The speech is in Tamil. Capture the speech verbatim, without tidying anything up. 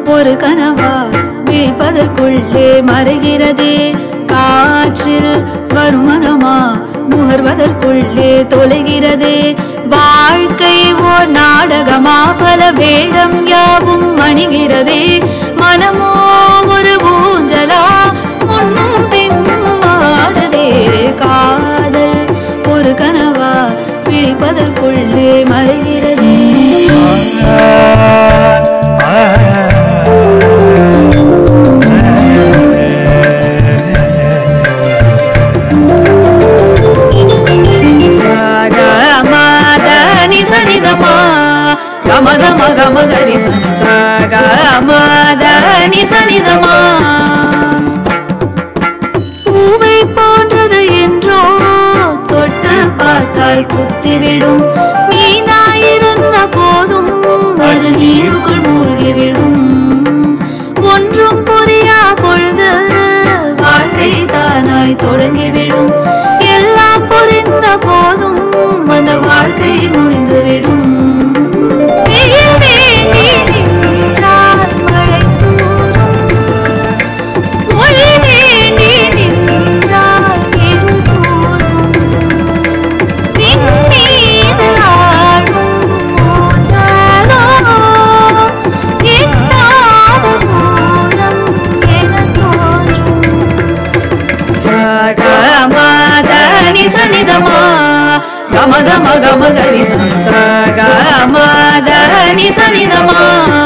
ஒரு கனவா விழிப்பதற்குள்ளே மறைகிறதே காற்றில் வருமனமா நுகர்வதற்குள்ளே தொலைகிறதே வாழ்க்கை ஓர் நாடகமா பல வேடம் யாவும் அணிகிறதே மனமோ ஒரு ஊஞ்சலா முன்னும் பின்னும் ஆடுதே காதல் ஒரு கனவா விழிப்பதற்குள்ளே மறைகிறதே Gamada maga magari sa gamada ni sanidama பூவை போன்றது என்றோ தொட்டு பார்த்தால் குத்திவிடும் மீனாயிருந்த போதும் அது நீருக்குள் மூழ்கிவிடும் ஒன்றும் புரியா பொழுது வாழ்க்கை தானாய் தொடங்கிவிடும் எல்லாம் புரிந்த போதும் அந்த வாழ்க்கை முடிந்துவிடும் Gamada maga magari sa gamada ni sanidama